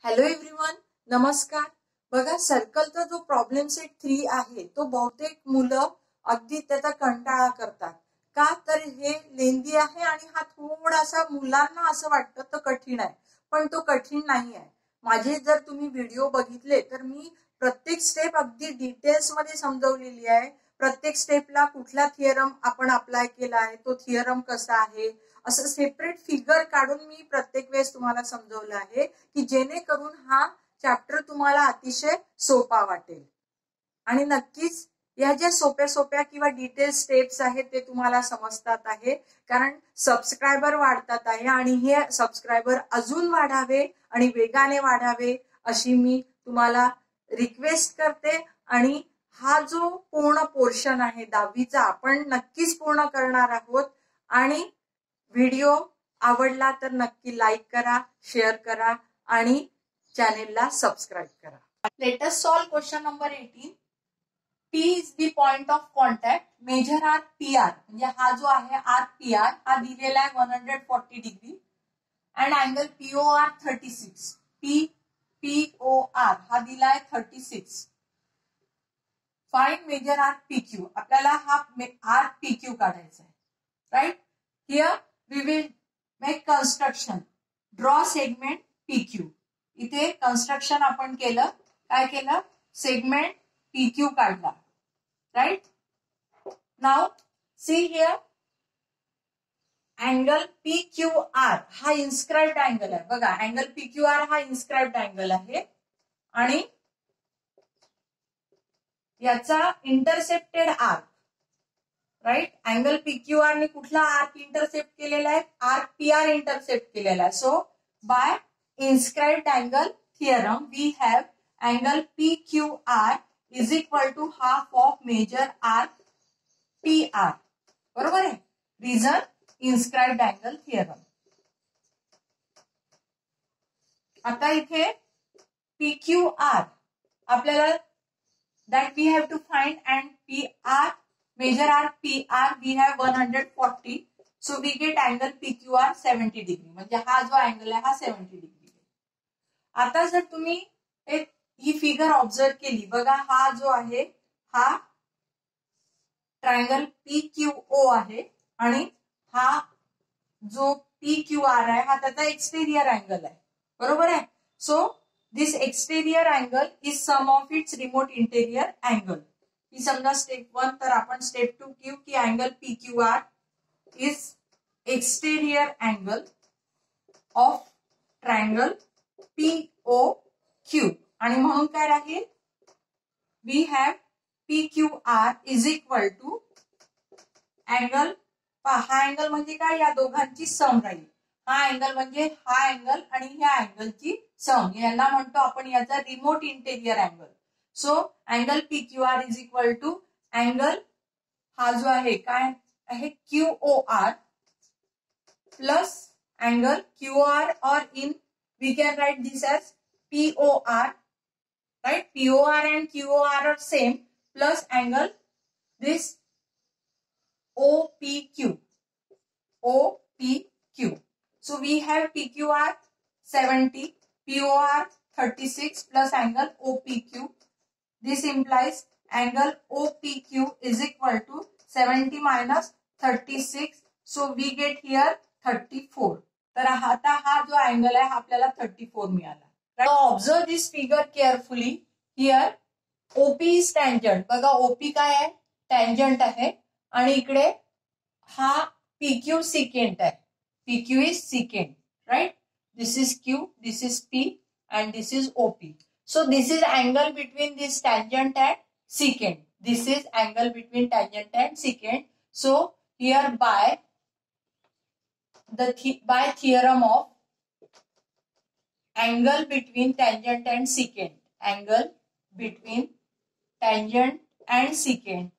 Hello everyone, नमस्कार. बघा, सर्कलचा जो प्रॉब्लेम सेट 3 आहे तो बहुतेक मुलं अगदी त्याचा कंटाळा करतात. का तर हे लेंदी आहे आणि हा थोडासा मुलांना असं वाटतं तो कठीण आहे, पण तो कठीण नाही आहे. माझे जर तुम्ही व्हिडिओ बघितले तर मी प्रत्येक स्टेप अगदी डिटेल्स मध्ये समजवलेली आहे. प्रत्येक स्टेपला कुठला थिअरम आपण अप्लाय केला आहे, तो थिअरम कसा आहे, असं सेपरेट फिगर काढून मी प्रत्येक वेळेस तुम्हाला समजवलं आहे की जेणेकरून हा चॅप्टर तुम्हाला अतिशय सोपा वाटेल. आणि नक्कीच या ज्या सोप्या सोप्या किंवा डिटेल स्टेप्स आहेत ते तुम्हाला समजतात आहे, कारण सबस्क्रायबर वाढतात आहे आणि हे सबस्क्रायबर अजून वाढावे आणि वेगाने वाढावे अशी मी तुम्हाला रिक्वेस्ट करते. आणि हा जो पूर्ण पोर्शन आहे 10वीचा आपण नक्कीच पूर्ण करणार आहोत. आणि व्हिडिओ आवडला तर नक्की लाईक करा, शेअर करा आणि चॅनेलला सबस्क्राईब करा. Let us solve question number 18. P is the point of contact. Measure arc PR, म्हणजे हा जो आहे RPR हा दिलेला आहे 140 degree and angle POR 36. POR हा दिला आहे 36. Find measure arc PQ. आपल्याला हा RPQ काढायचा आहे. Right, here we will make construction. Draw segment PQ. इथे कन्स्ट्रक्शन आपण केलं. काय केलं? सेगमेंट PQ काढला. Right, now see here angle PQR हा इन्स्क्राइब्ड अँगल आहे. बघा, अँगल PQR हा इन्स्क्राइब्ड अँगल आहे आणि याचा intercepted arc. Right, angle PQR ने कुठला आर्क इंटरसेप्ट केलेला आहे? RPR इंटरसेप्ट केलेला आहे. So by inscribed angle theorem we have angle PQR is equal to half of measure arc PR. बरोबर आहे. Reason inscribed angle theorem. आता इथे PQR आपल्याला that we have to find, and PR measure our PR we have 140, so we get angle PQR 70 degree. म्हणजे हा जो angle आहे हा 70 डिग्री. आता जर तुम्ही ही फिगर ऑब्झर्व केली, बघा हा जो आहे हा ट्रायंगल PQO आहे आणि हा जो PQR आहे हा त्याचा एक्सटेरियर अँगल आहे. बरोबर आहे. So this exterior angle is sum of its remote interior angle. ही समजा स्टेप 1, तर आपण स्टेप 2 घेऊ की angle PQR is exterior angle of triangle POQ. आणि म्हणून काय राहील? we have PQR is equal to angle, हा अँगल म्हणजे काय? या दोघांची सम राहील. हा अँगल म्हणजे हा अँगल आणि ह्या अँगलची सम, याला म्हणतो आपण याचा remote interior angle. So angle PQR is equal to angle हा जो आहे काय आहे QOR प्लस अँगल QOR, और in we can write this as POR. Right, POR and QOR are same, plus angle this OPQ. So we have PQR 70, POR 36 plus angle OPQ. This implies angle OPQ is equal to 70 minus 36. So we get here 34. तर आता हा जो angle आहे आपल्याला 34 मिळाला. Observe this figure carefully. Here OP is tangent. बघा OP काय आहे? टँजंट आहे. आणि इकडे हा PQ सिकेंट आहे. PQ is secant, right? This is Q, this is P, and this is OP. So this is angle between this tangent and secant. This is angle between tangent and secant. So here by theorem of angle between tangent and secant, angle between tangent and secant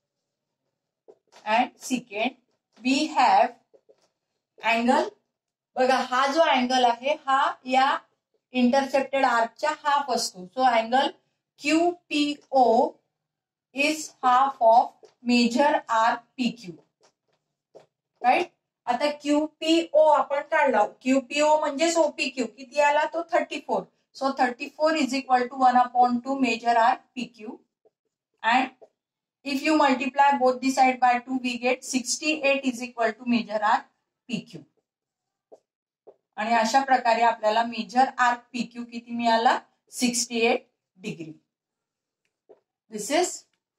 we have angle. बघा हा जो angle आहे हा या intercepted आर्कच्या half असतो. So angle QPO is half of measure arc PQ. Right, आता QPO आपण काढला. QPO म्हणजेच OPQ किती आला? तो 34. So 34 is equal to 1/2 major arc PQ, and if you multiply both the side by 2, we get 68 is equal to major arc PQ. आणि अशा प्रकारे आपल्याला मेजर आर्क PQ किती मिळाला 68 degree. This is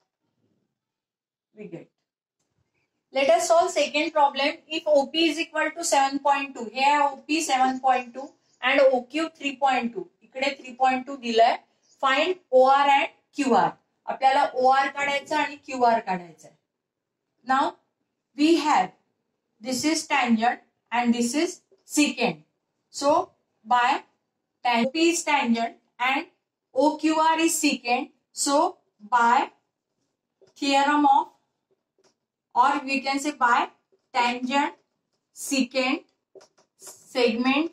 we get. Let us solve second problem. If OP is equal to 7.2, हे आहे OP 7.2 and OQ 3.2. इकडे 3.2 दिलंय. Find OR and QR. आपल्याला OR काढायचा आणि QR काढायचा. Now we have this is tangent and this is secant. So by OP is tangent and OQR is secant. So by theorem of, or we can say by tangent secant segment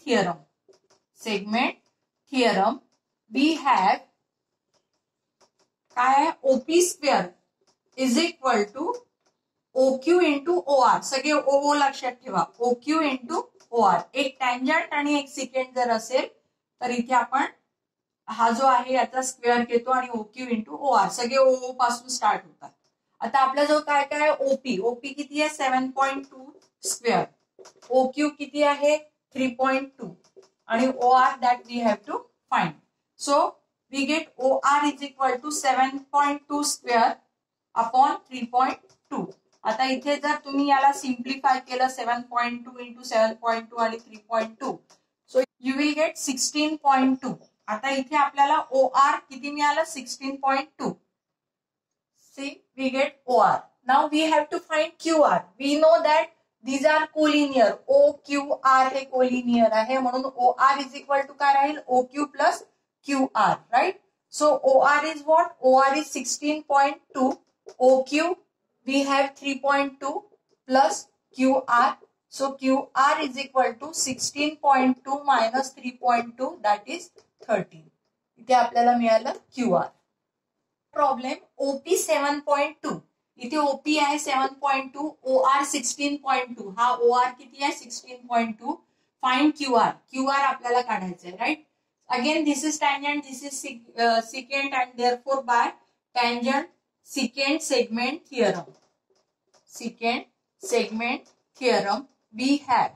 theorem, we have OP square is equal to OQ into OR. सगळे O लक्षात ठेवा. OQ into OR. एक tangent आणि एक secant जर असेल तर इथे आपण हा जो आहे याचा स्क्वेअर घेतो आणि OQ into OR. सगळे O पासून स्टार्ट होतात. आता आपल्या जो काय काय OP किती आहे 7.2 स्क्वेअर. OQ किती आहे 3.2 आणि OR that we have to find. So we get OR is equal to 7.2 square upon 3.2. आता इथे जर तुम्ही याला सिम्प्लिफाय केलं 7.2 into 7.2 आणि 3.2, so you will get 16.2. आता इथे आपल्याला OR किती मिळालं 16.2. See, we get OR. Now we have to find QR. We know that these are collinear. OQR हे collinear आहे म्हणून OR is equal to काय राहील OQ plus QR, right? So OR is what? OR is 16.2. OQ we have 3.2 plus QR. So QR is equal to 16.2 minus 3.2, that is 13. इथे आपल्याला मिळालं QR. Problem OP 7.2. इथे OP आहे 7.2, OR 16.2. हा OR किती आहे 16.2. Find QR. QR आपल्याला काढायचं आहे, right? Again this is tangent, this is secant, and therefore by tangent secant segment theorem we have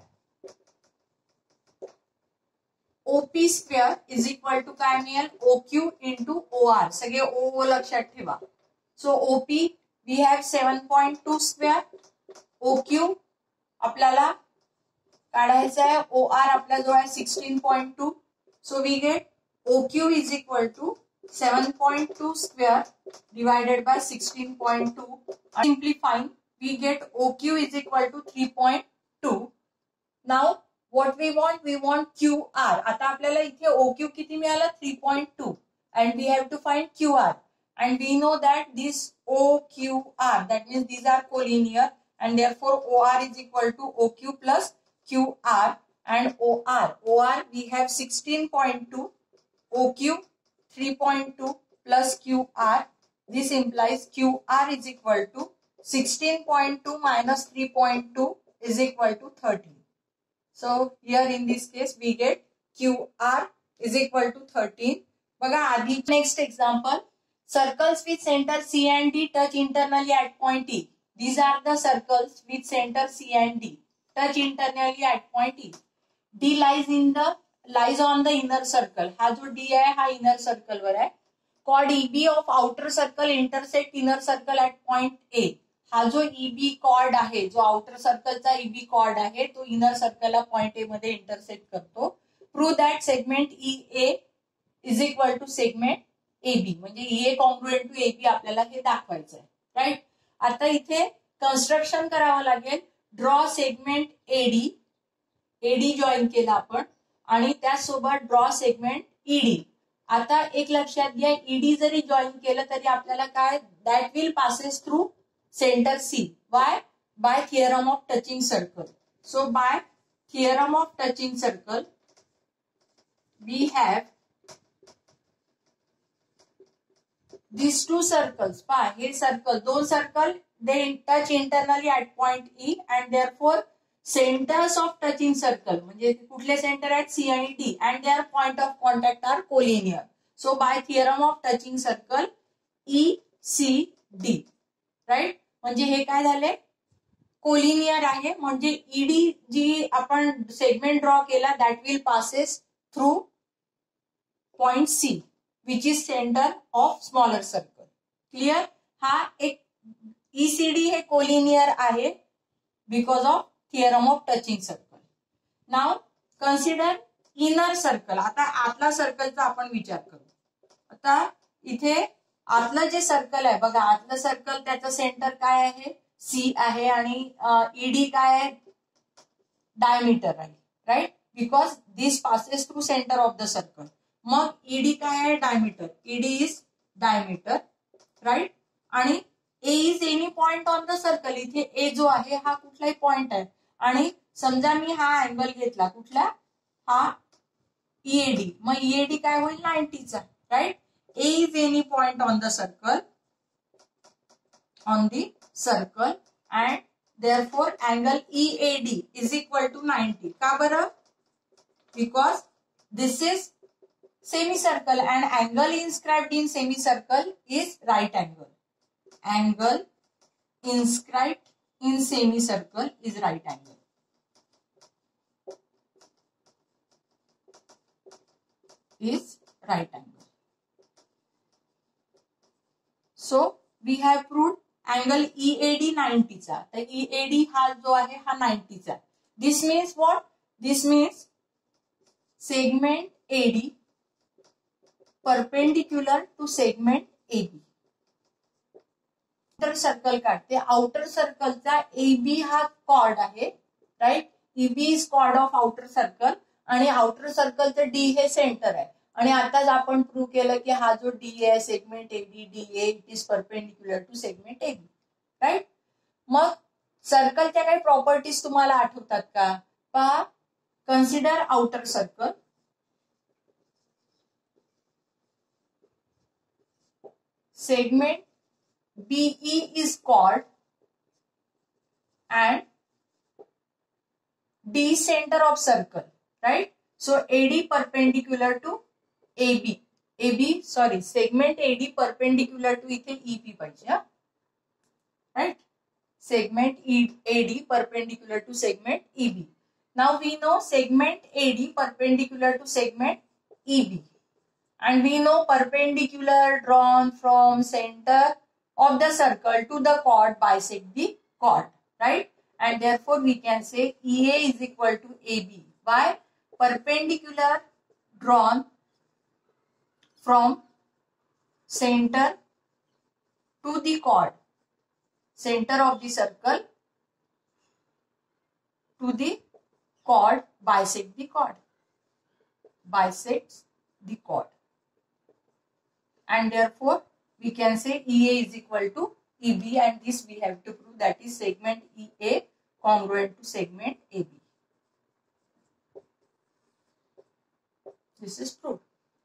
OP square is equal to काय मिळेल OQ into OR. सगळे O लक्षात ठेवा. So OP we have 7.2 square. OQ आपल्याला काढायचा आहे. OR आपल्या जो आहे 16.2. So we get OQ is equal to 7.2 square divided by 16.2. Simplifying, we get OQ is equal to 3.2. Now what we want QR. आता आपल्याला इथे OQ किती मिळाला 3.2 and we have to find QR, and we know that this OQR, that means these are collinear, and therefore OR is equal to OQ plus QR, and OR we have 16.2, OQ 3.2 plus QR. This implies QR is equal to 16.2 minus 3.2 is equal to 13. So here in this case we get QR is equal to 13. बघा आधी next example. Circles with center C and D touch internally at point E. These are the circles with center C and D touch internally at point E. D lies on the inner circle. हा जो D आहे हा inner circle वर आहे. Chord EB of outer circle intersect inner circle at point A. हा जो EB cord आहे, जो आउटर सर्कलचा EB कॉर्ड आहे, तो इनर सर्कलला पॉइंट ए मध्ये इंटरसेक्ट करतो. Prove that segment EA is equal to segment AB. म्हणजे EA कॉन्ग्रुएंट टू AB आपल्याला हे दाखवायचं आहे, राईट? आता इथे कन्स्ट्रक्शन करावं लागेल. ड्रॉ सेगमेंट AD जॉईन केला आपण आणि त्यासोबत ड्रॉ सेगमेंट ED. आता एक लक्षात घ्या, ED जरी जॉईन केलं तरी आपल्याला काय that will passes through center C. Why? By theorem of touching circle. So by theorem of touching circle we have these two circles. हे circle, दोन circle they touch internally at point E, and therefore centres of touching circle म्हणजे कुठले centre आहेत C आणि D and their point of contact are collinear. So by theorem of touching circle ECD right. म्हणजे हे काय झाले collinear आहे म्हणजे ईडी जी आपण सेगमेंट ड्रॉ केला that will passes through point C which is centre of smaller circle. Clear. हा एक ECD हे कोलिनियर आहे because of theorem of touching circle. Now consider inner circle. आता आतला सर्कलचा आपण विचार करू. आता इथे आतलं जे सर्कल आहे बघा आतलं सर्कल त्याचं सेंटर काय आहे सी आहे आणि ईडी काय आहे डायमीटर आहे right because this passes through centre of the circle. मग ईडी काय आहे diameter. ED is diameter right. आणि A is any point on the circle. इथे ए जो आहे हा कुठलाही पॉइंट आहे आणि समजा मी हा अँगल घेतला कुठला हा EAD. मग EAD काय होईल 90चा right. A is any point on the circle and therefore angle EAD is equal to 90. का बरं? Because this is semicircle and angle inscribed in semicircle is right angle. Angle inscribed in semicircle is right angle. Is right angle. So we have proved angle EAD 90चा. तर EAD हा जो आहे हा 90चा. This means what? This means segment AD perpendicular to segment AB. Outer circle काढते. Outer सर्कलचा AB हा chord आहे right. EB is chord of outer circle आणि आउटर सर्कलचं D हे सेंटर आहे. आणि आताच आपण प्रूव्ह केलं की हा जो डी आहे segment AB DA it is perpendicular to segment AB right. मग सर्कलच्या काही प्रॉपर्टीज तुम्हाला आठवतात का पहा. Consider outer circle. Segment BE is chord and D center of circle right. So AD perpendicular to segment AD perpendicular to इथे EP पाहिजे right. Segment AD perpendicular to segment EB. Now we know segment AD perpendicular to segment EB and we know perpendicular drawn from center of the circle to the chord bisect the chord right. And therefore we can say EA is equal to AB. Why? Perpendicular drawn from center to the chord, center of the circle to the chord bisect the chord, bisects the chord. And therefore we can say EA is equal to EB and this we have to prove that is segment EA congruent to segment AB. This is proved.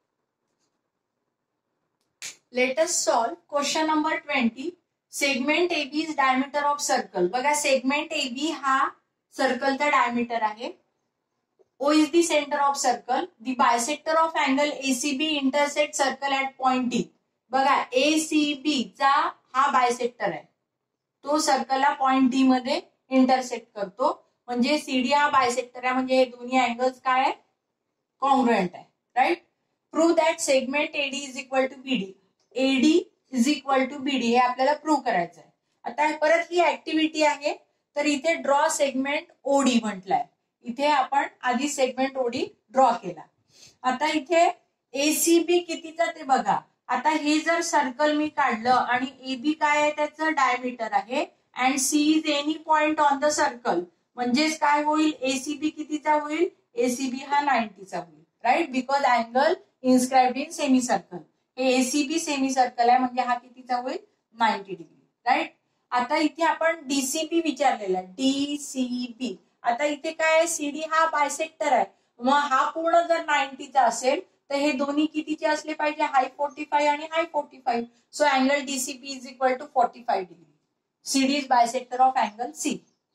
Let us solve question number 20. Segment AB is diameter of circle. बघा segment AB हा सर्कलचा diameter आहे. O is the center of circle. The bisector of angle ACB intersect circle at point D. बघा ACB चा हा bisector आहे तो सर्कलला पॉइंट डी मध्ये इंटरसेक्ट करतो म्हणजे CD हा बायसेक्टर आहे म्हणजे हे दोन्ही अँगल्स काय आहे कॉन्ग्रुएंट आहे right. Prove that segment AD is equal to BD. AD is equal to BD हे आपल्याला प्रूव्ह करायचं आहे. आता परत ही ऍक्टिव्हिटी आहे तर इथे ड्रॉ सेगमेंट OD म्हटलंय. इथे आपण आधी सेगमेंट OD ड्रॉ केला. आता इथे ACB कितीचा ते बघा. आता हे जर सर्कल मी काढलं आणि AB काय आहे त्याचं डायमीटर आहे and C is any point on the circle म्हणजेच काय होईल ACB कितीचा होईल ACB हा 90चा होईल right because angle inscribed in semicircle. हे ACB सेमी सर्कल आहे म्हणजे हा कितीचा होईल 90 डिग्री राईट. आता इथे आपण DCB विचारलेला DCB. आता इथे काय आहे CD हा बायसेक्टर आहे मग हा पूर्ण जर 90चा असेल तर हे दोन्ही कितीचे असले पाहिजे हाय 45 आणि हाय 45. So angle DCB is equal to 45 degree. CD is bisector of angle C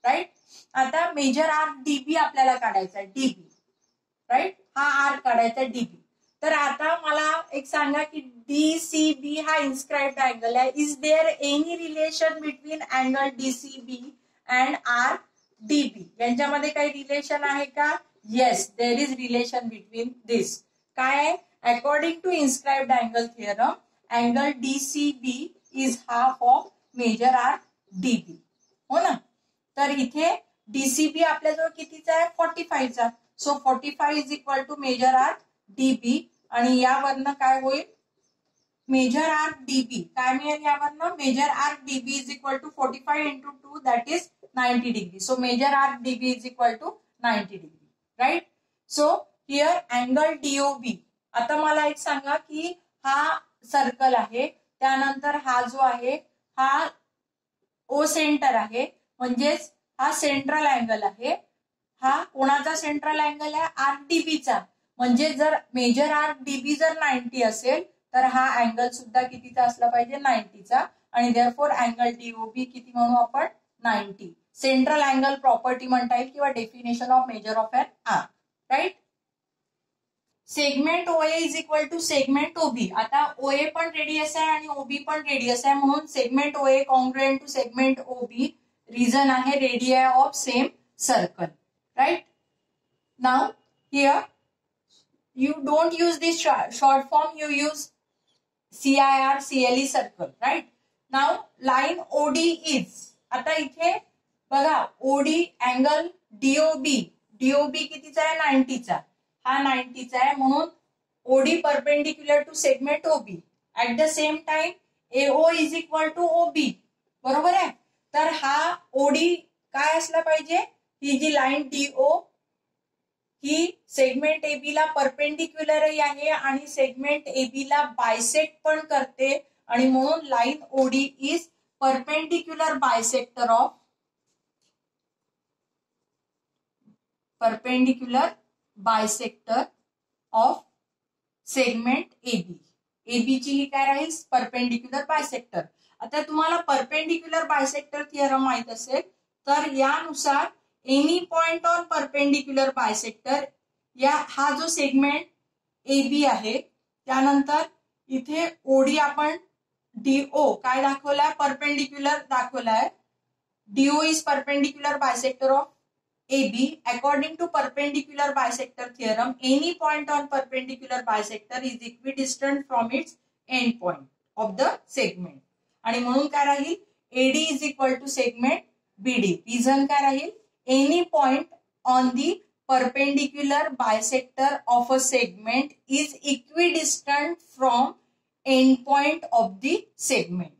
right. आता मेजर आर्क डीबी आपल्याला काढायचा, डीबी राईट, हा आर्क काढायचा डीबी. तर आता मला एक सांगा की डीसीबी हा इन्स्क्राइब्ड अँगल आहे. Is there any relation between angle DCB and arc DB? यांच्यामध्ये काही रिलेशन आहे का? Yes, there is relation between this. काय? According to inscribed angle theorem, angle DCB is half of measure arc DB. हो ना. तर इथे डीसीबी आपल्याजवळ कितीचा आहे? 45 चा. So 45 is equal to measure arc DB. आणि यावरनं काय होईल? मेजर आर्क डीबी काय मिळेल यावरनं? Measure arc DB is equal to 45 into 2 that is 90 degree. So measure arc DB is equal to 90 degree. Right. So here angle DOB. आता मला एक सांगा की हा सर्कल आहे, त्यानंतर हा जो आहे हा ओ सेंटर आहे, म्हणजेच हा सेंट्रल अँगल आहे. हा कोणाचा सेंट्रल अँगल आहे? आर्क डीबीचा. म्हणजे जर मेजर आर्क डीबी जर 90 असेल तर हा अँगल सुद्धा कितीचा असला पाहिजे? 90 चा. आणि देअरफॉर अँगल डीओबी किती म्हणू आपण? 90. सेंट्रल अँगल प्रॉपर्टी म्हणता येईल किंवा definition of measure of an arc. Right. Segment OA is equal to segment OB. आता ओए पण रेडियस आहे आणि ओबी पण रेडियस आहे, म्हणून segment OA congruent to segment OB. Reason आहे radii of same circle. Right. Now here you don't use this short form, you use CIR CLE circle. Right. Now line OD is, आता इथे बघा OD angle DOB कितीचा आहे? 90 चा. हा 90 चा आहे, म्हणून OD perpendicular to segment OB. At the same time AO is equal to OB. बरोबर आहे. तर हा OD काय असला पाहिजे? ही जी लाईन DO ही सेगमेंट एबी ला परपेंडिक्युलरही आहे आणि सेगमेंट एबी ला बायसेक्ट पण करते, आणि म्हणून line OD is perpendicular bisector of segment AB. एबीची ही काय राहील? Perpendicular bisector. आता तुम्हाला परपेंडिक्युलर बायसेक्टर थिअरम माहित असेल तर यानुसार any point on perpendicular bisector, या हा जो सेगमेंट एबी आहे त्यानंतर इथे ओडी आपण डीओ काय दाखवलाय? परपेंडिक्युलर दाखवलाय. DO is perpendicular bisector of AB. According to perpendicular bisector theorem, any point on perpendicular bisector is equidistant from its end point of the segment. आणि म्हणून काय राहील? AD is equal to segment BD. Reason काय राहील? Any point on the perpendicular bisector of a segment is equidistant from end point of the segment.